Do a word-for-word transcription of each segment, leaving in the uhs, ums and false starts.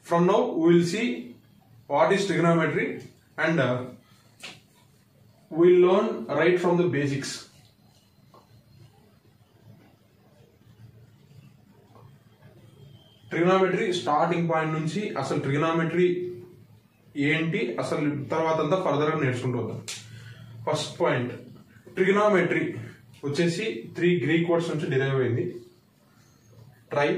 from now we will see what is trigonometry and uh, we will learn right from the basics. Trigonometry starting point నుంచి అసలు trigonometry ఏంటి అసలు తర్వాత అంతా ఫర్దర్గా నేర్చుకుంటూ వద్దాం. ఫస్ట్ పాయింట్, ట్రిగనామెట్రీ వచ్చేసి త్రీ గ్రీక్ వర్డ్స్ నుంచి డిరైవ్ అయింది. ట్రై,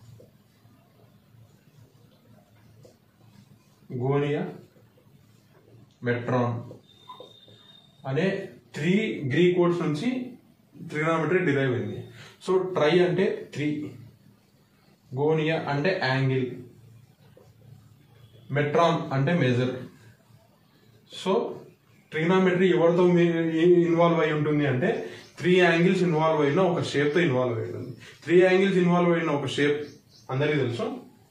గోనియా, మెట్రాన్ అనే త్రీ గ్రీక్ వర్డ్స్ నుంచి ట్రిగనామెట్రీ డిరైవ్ అయింది. సో ట్రై అంటే త్రీ, గోనియా అంటే యాంగిల్, మెట్రాన్ అంటే మెజర్. సో ట్రిగనామెట్రీ ఎవరితో ఇన్వాల్వ్ అయి ఉంటుంది అంటే త్రీ యాంగిల్స్ ఇన్వాల్వ్ అయిన ఒక షేప్తో ఇన్వాల్వ్ అయి ఉంటుంది. త్రీ యాంగిల్స్ ఇన్వాల్వ్ అయిన ఒక షేప్ అందరికీ తెలుసు,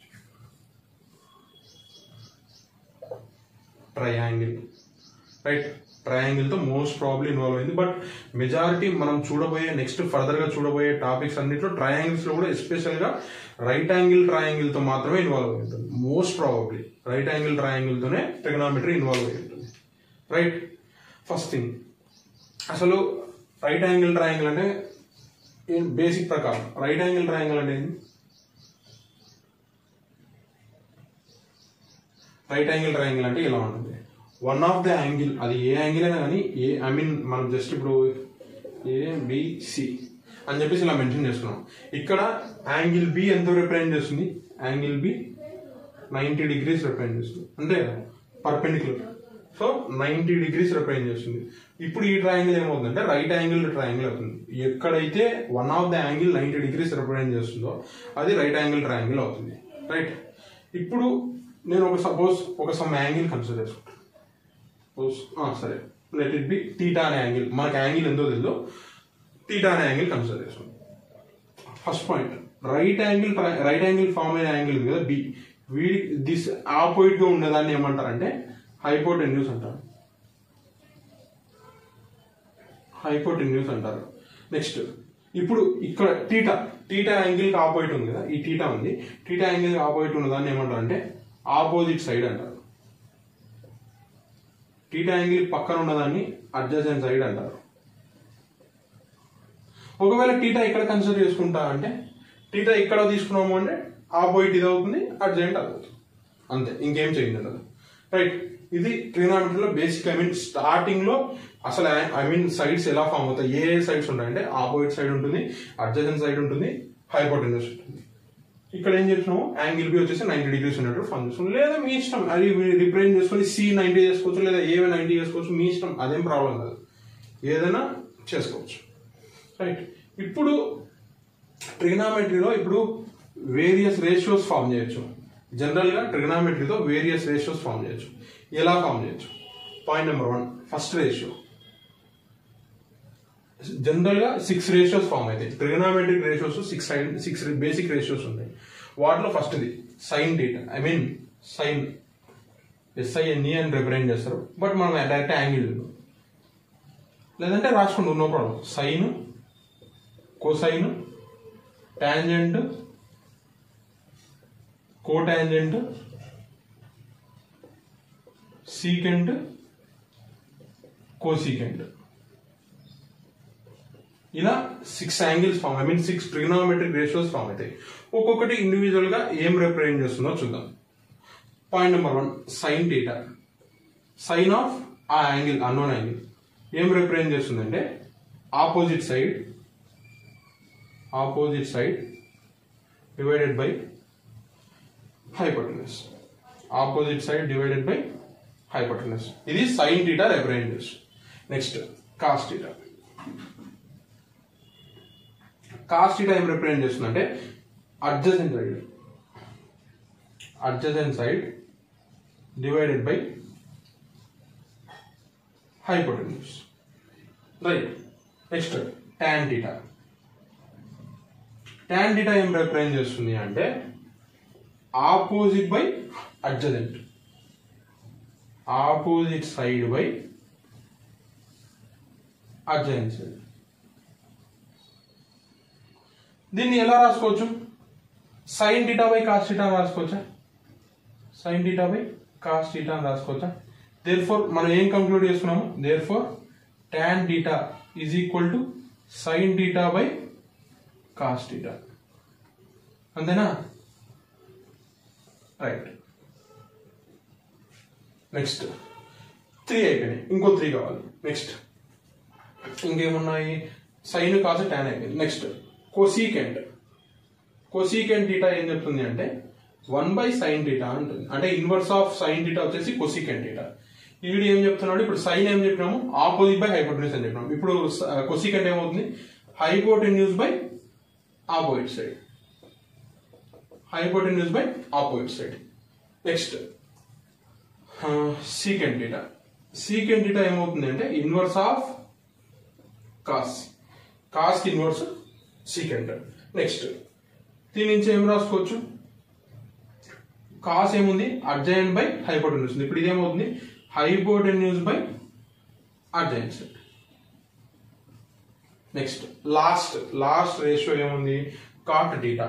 ట్రయాంగిల్, రైట్? ట్రయాంగిల్ తో మోస్ట్ ప్రాబ్లీ ఇన్వాల్వ్ అయింది. బట్ మెజారిటీ మనం చూడబోయే నెక్స్ట్ ఫర్దర్ గా చూడబోయే టాపిక్స్ అన్నింటిలో ట్రయాంగిల్స్ లో కూడా ఎస్పెషల్ గా రైట్ యాంగిల్ ట్రయాంగిల్ తో మాత్రమే ఇన్వాల్వ్ అయి ఉంటుంది. Most probably right angle triangle తోనే ట్రిగనామెట్రీ ఇన్వాల్వ్ అయి ఉంటుంది, రైట్? ఫస్ట్ థింగ్, అసలు రైట్ యాంగిల్ ట్రయాంగిల్ అంటే బేసిక్ ప్రకారం రైట్ యాంగిల్ ట్రయాంగిల్ అంటే ఏంటి? రైట్ యాంగిల్ ట్రయాంగిల్ అంటే ఇలా ఉంటుంది. వన్ ఆఫ్ ద యాంగిల్, అది ఏ యాంగిల్ అయినా కానీ, ఏ ఐ మీన్ మనం జస్ట్ ఇప్పుడు ఏబిసి అని చెప్పేసి ఇలా మెన్షన్ చేస్తున్నాం. ఇక్కడ యాంగిల్ బి ఎంత రిప్రజెంట్ చేస్తుంది? Angle B ninety degrees represent చేస్తుంది, అంతే perpendicular. So ninety degrees represent చేస్తుంది. ఇప్పుడు ఈ ట్రయాంగిల్ ఏమవుతుందంటే రైట్ యాంగిల్ ట్రయాంగిల్ అవుతుంది. ఎక్కడైతే one of the angle ninety degrees represent చేస్తుందో అది రైట్ యాంగిల్ ట్రయాంగిల్ అవుతుంది, రైట్? ఇప్పుడు నేను ఒక సపోజ్ ఒక సమ్ యాంగిల్ కన్సిడర్ చేసుకుంటాను. సరే, లెట్ ఇట్ బి థీటా అనే యాంగిల్. మనకి యాంగిల్ ఎంతో తెలియదు, థీటా అనే యాంగిల్ కన్సిడర్ చేసుకుంటాం. First point, right angle right angle form అయిన యాంగిల్ కదా బి, వీడి దిస్ ఆపోజిట్ గా ఉండేదాన్ని ఏమంటారంటే హైపోటెన్యూస్ అంటారు. హైపోటెన్యూస్ అంటారు. నెక్స్ట్, ఇప్పుడు ఇక్కడ థీటా థీటా యాంగిల్ కి ఆపోజిట్ ఉంది కదా, ఈ థీటా ఉంది. థీటా యాంగిల్ కి ఆపోజిట్ ఉన్నదాన్ని ఏమంటారు అంటే ఆపోజిట్ సైడ్ అంటారు. థీటా యాంగిల్ పక్కన ఉన్నదాన్ని అడ్జసెంట్ సైడ్ అంటారు. ఒకవేళ థీటా ఇక్కడ కన్సిడర్ చేసుకుంటా అంటే థీటా ఇక్కడ తీసుకున్నాము అంటే ఆపోజిట్ ఇది అవుతుంది, అడ్జసెంట్ అది అవుతుంది, అంతే, ఇంకేం చేంజ్ ఉండదు, రైట్? ఇది ట్రిగనామెట్రీలో బేసిక్. ఐ మీన్ స్టార్టింగ్ లో అసలు ఐ మీన్ సైడ్స్ ఎలా ఫామ్ అవుతాయి, ఏ ఏ సైడ్స్ ఉంటాయంటే ఆపోజిట్ సైడ్ ఉంటుంది, అడ్జసెంట్ సైడ్ ఉంటుంది, హైపోటెన్యూస్ ఉంటుంది. ఇక్కడ ఏం చేస్తున్నాము, యాంగిల్ బి వచ్చేసి నైన్టీ డిగ్రీస్ ఉన్నట్టు ఫామ్ చేస్తున్నాం. లేదా మీ ఇష్టం, అది రిప్రజెంట్ చేసుకొని సి నైన్టీ చేసుకోవచ్చు, లేదా ఏవే నైన్టీ చేసుకోవచ్చు, మీ ఇష్టం, అదేం ప్రాబ్లం కాదు, ఏదైనా చేసుకోవచ్చు, రైట్? ఇప్పుడు ట్రిగనామెట్రీలో ఇప్పుడు వేరియస్ రేషియోస్ ఫామ్ చేయొచ్చు. జనరల్ గా ట్రిగనామెట్రీతో వేరియస్ రేషియోస్ ఫామ్ చేయొచ్చు. ఎలా ఫామ్ చేయొచ్చు? Point number one, first ratio. General గా సిక్స్ రేషియోస్ ఫామ్ అవుతాయి. Trigonometric ratios six six basic ratios ఉంటాయి. వాటిలో ఫస్ట్ది sine theta, I mean sine S I N E అని రిప్రజెంట్ చేస్తారు. బట్ మనం డైరెక్ట్ యాంగిల్ లేదంటే రాసుకుంటూ no problem. Sine, cosine, tangent, cotangent, secant, cosecant, ఇలా six angles form, I mean six trigonometric ratios form అవుతాయి. ఒక్కొక్కటి ఇండివిజువల్ గా ఏం రిప్రజెంట్ చేస్తుందో చూద్దాం. Point number one, sine theta. Sine of ఆ యాంగిల్, అన్నోన్ యాంగిల్ ఏం రిప్రజెంట్ చేస్తుందంటే opposite side opposite side divided by hypotenuse. Opposite side divided by hypotenuse. ఇది సైన్ థీటా రిప్రజెంట్ చేస్తుంది. Next cos theta. Cos theta ఏం represent చేస్తుందంటే adjacent side adjacent side divided by hypotenuse, right? Next tan theta. Tan theta ఏం represent చేస్తుంది అంటే opposite by adjacent, opposite side by adjacent side. దీన్ని ఎలా రాసుకోవచ్చు? Sine theta by cos theta రాసుకోవచ్చా? Sine theta by cos theta అని రాసుకోవచ్చా? Therefore మనం ఏం కంక్లూడ్ చేసుకున్నాము? Therefore tan theta is equal to sine theta by cos theta. అంతేనా? రైట్. నెక్స్ట్ త్రీ అయిపోయినాయి, ఇంకో త్రీ కావాలి. నెక్స్ట్ ఇంకేమున్నాయి? సైన్ కాస్ టాన్ అయిపోయింది. Next cosecant. కొసీకెంట్ టీటా ఏం చెప్తుంది అంటే వన్ బై సైన్ టీటా అంటుంది. అంటే ఇన్వర్స్ ఆఫ్ సైన్ టీటా వచ్చేసి కొసీకెంట్ టీటా. ఈడు ఏం చెప్తున్నాడు? ఇప్పుడు సైన్ ఏం చెప్పినాము? ఆపోజిట్ బై హైపోటెన్యూస్ అని చెప్పినాము. ఇప్పుడు కొసీకెంట్ ఏమవుతుంది? Hypotenuse by opposite side. Hypotenuse by opposite side. Next secant theta. Secant theta ఏమవుతుంది అంటే ఇన్వర్స్ ఆఫ్ కాస్. కాస్ కి ఇన్వర్స్ సీకెంట్. నెక్స్ట్ దీని నుంచి ఏం రాసుకోవచ్చు? కాస్ ఏముంది? అడ్జాయింట్ బై హైపోటెన్యూస్ ఉంది. ఇప్పుడు ఇదేమవుతుంది? Hypotenuse by adjoint side. Next last last ratio ఏముంది? Cot theta.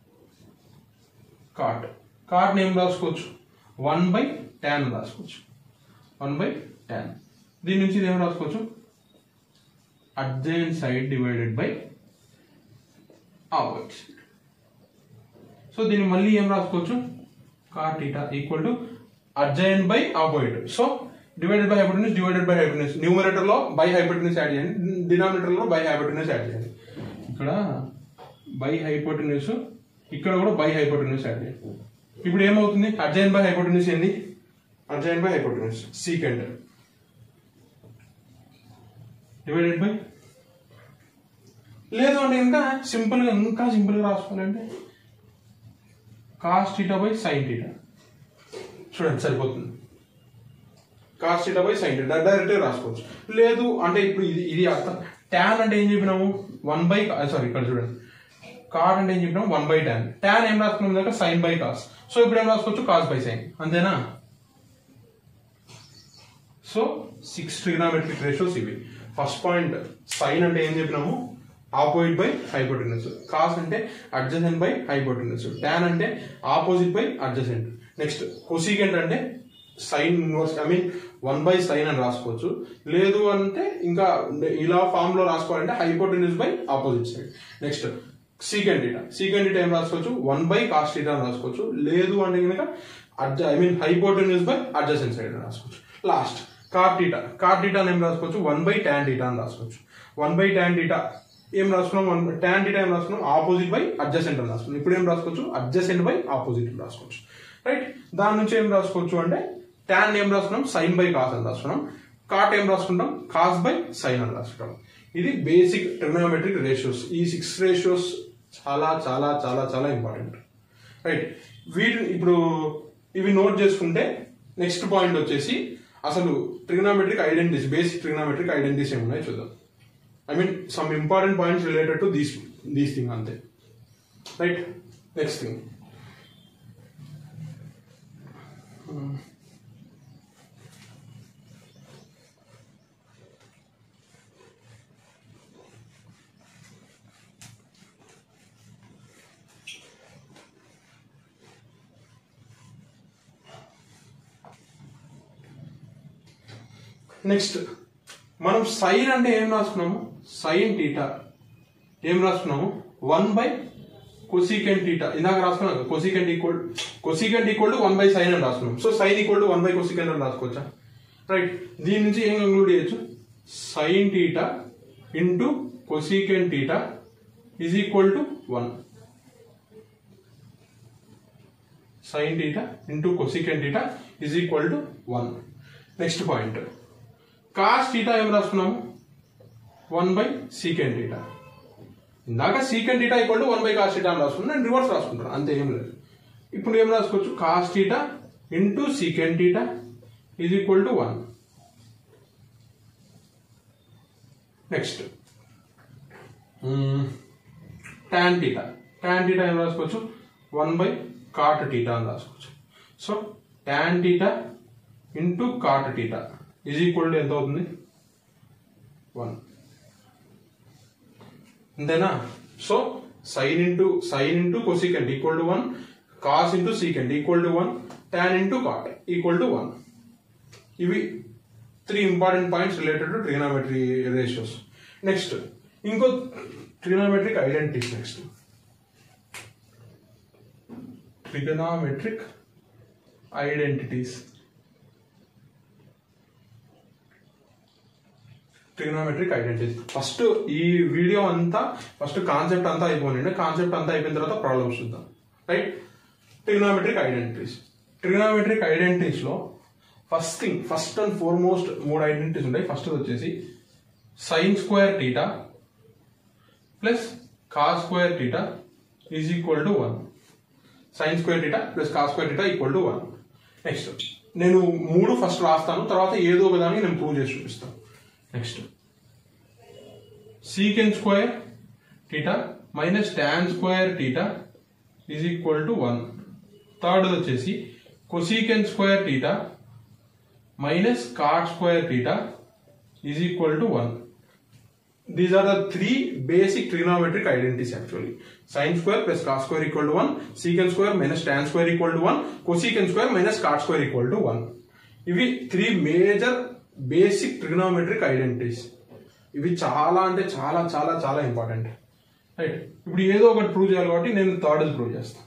కాట్ కాట్ ఏం రాసుకోవచ్చు? వన్ బై టాన్ రాసుకోవచ్చు. One by tan. దీని నుంచి ఏం రాసుకోవచ్చు? Adjoint side divided by opposite side. So దీన్ని మళ్ళీ ఏం రాసుకోవచ్చు? Cot theta equal to adjoint by opposite. So divided by hypotenuse divided by hypotenuse. Numerator లో బై హైపోటెన్యూస్ యాడ్ చేయండి, డినామినేటర్ లో బై హైపోటెన్యూస్ యాడ్ చేయండి. ఇక్కడ బై హైపోటెన్యూస్, ఇక్కడ కూడా బై హైపోటెన్యూస్ యాడ్ చేయండి. ఇప్పుడు ఏమవుతుంది? అడ్జాయింట్ బై హైపోటెన్యూస్ ఏంది? Adjoint by hypotenuse secant divided by. లేదు అంటే ఇంకా సింపుల్ గా ఇంకా సింపుల్ గా రాసుకోవాలంటే cos theta by sine theta. చూడండి సరిపోతుంది. Cos theta by sine theta direct గా రాసుకోవచ్చు. లేదు అంటే ఇప్పుడు ఇది ఇది అర్థం. టాన్ అంటే ఏం చెప్పినాము? వన్ బై సారీ ఇక్కడ చూడండి, కాట్ అంటే ఏం చెప్పినాము? One by tan. టాన్ ఏం రాసుకున్నాం దాకా? Sign by cos. సో ఇప్పుడు ఏం రాసుకోవచ్చు? Cos by sine. అంతేనా? సో సిక్స్ ట్రిగ్నామెట్రిక్ రేషియోస్ ఇవి. ఫస్ట్ పాయింట్ సైన్ అంటే ఏం చెప్పినాము? Opposite by hypotenuse. కాస్ అంటే అడ్జసెంట్ బై హైపోటెన్యూస్. టాన్ అంటే opposite by adjacent. Next cosecant అంటే sine inverse, I mean one by sine అని రాసుకోవచ్చు. లేదు అంటే ఇంకా ఇలా ఫామ్ లో రాసుకోవాలంటే hypotenuse by opposite side. Next secant theta. Secant theta ఏం రాసుకోవచ్చు? వన్ బై కాస్ టీటా అని రాసుకోవచ్చు. లేదు అంటే కనుక అడ్జ I mean hypotenuse by adjacent side అని రాసుకోవచ్చు. Last cot theta. Cot theta ఏం రాసుకోవచ్చు? వన్ బై టాన్ టీటా అని రాసుకోవచ్చు. వన్ బై టాన్ టీటా ఏం రాసుకున్నాం? వన్ టాన్ టీటా ఏం రాసుకున్నాం? ఆపోజిట్ బై అడ్జసెంట్ అని రాసుకున్నాం. ఇప్పుడు ఏం రాసుకోవచ్చు? అడ్జసెంట్ బై ఆపోజిట్ అని రాసుకోవచ్చు. రైట్. దాని నుంచి ఏం రాసుకోవచ్చు అంటే టాన్ ఏం రాసుకున్నాం? సైన్ బై కాస్ అని రాసుకున్నాం. కాట్ ఏం రాసుకుంటాం? కాస్ బై సైన్ అని రాసుకుంటాం. ఇది బేసిక్ ట్రిగ్నోమెట్రిక్ రేషియోస్. ఈ సిక్స్ రేషియోస్ చాలా చాలా చాలా చాలా ఇంపార్టెంట్. రైట్. వీటిని ఇప్పుడు ఇవి నోట్ చేసుకుంటే నెక్స్ట్ పాయింట్ వచ్చేసి అసలు trigonometric identities, basic trigonometric identities ఏమున్నాయో చూద్దాం. I mean some important points related to these these thing అంతే. రైట్. నెక్స్ట్ థింగ్ నెక్స్ట్ మనం సైన్ అంటే ఏం రాసుకున్నాము? సైన్ టీటా ఏం రాసుకున్నాము? One by cosecant theta. ఇందాక రాసుకున్నాం cosecant equal cosecant equal to one by sine అని రాసుకున్నాం. So sine equal to one by cosecant అని రాసుకోవచ్చా? రైట్. దీని నుంచి ఏం కంక్లూడ్ చేయొచ్చు? Sine theta into cosecant theta is equal to one. Sine theta into cosecant theta is equal to one. Next point cos theta ఏం రాసుకున్నాము? One by secant theta. ఇందాక secant theta equal to one by cos theta అని రాసుకున్నాను, నేను reverse రాసుకుంటాను అంతే, ఏం లేదు. ఇప్పుడు ఏం రాసుకోవచ్చు? Cos theta into secant theta is equal to one. Next tan theta. Tan theta ఏం రాసుకోవచ్చు? వన్ బై కాట్ టీటా అని రాసుకోవచ్చు. So tan theta into cot theta is equal to ఎంత అవుతుంది? వన్. అంతేనా? So sine into sine into cosecant equal to one, cos into secant equal to one, tan into cot equal to one. ఇవి three important points related to trigonometry ratios. Next ఇంకో trigonometric identities. Next trigonometric identities. Trigonometric identities first ఈ video అంతా first concept అంతా అయిపోయింది. Concept అంతా అయిపోయిన తర్వాత problems చూద్దాం. Right. Trigonometric identities. Trigonometric identities లో first thing first and foremost మూడు ఐడెంటిటీస్ ఉంటాయి. ఫస్ట్ వచ్చేసి sine square theta plus cos square theta is equal to one. Sine square theta plus cos square theta equal to one. Next నేను మూడు first రాస్తాను, తర్వాత ఏదో ఒక దానికి నేను ప్రూవ్ చేసి చూపిస్తాను. Next secant square theta minus tan square theta is equal to one. Third వచ్చేసి cosecant square theta minus cot square theta is equal to one. These are the three basic trigonometric identities actually. Sin square plus cos square equal to one, secant square minus tan square equal to one, cosecant square minus cot square equal to one. ఇవి three major basic trigonometric identities. ఇవి చాలా అంటే చాలా చాలా చాలా important. Right. ఇప్పుడు ఏదో ఒకటి ప్రూవ్ చేయాలి కాబట్టి నేను థర్డ్ ప్రూవ్ చేస్తాను.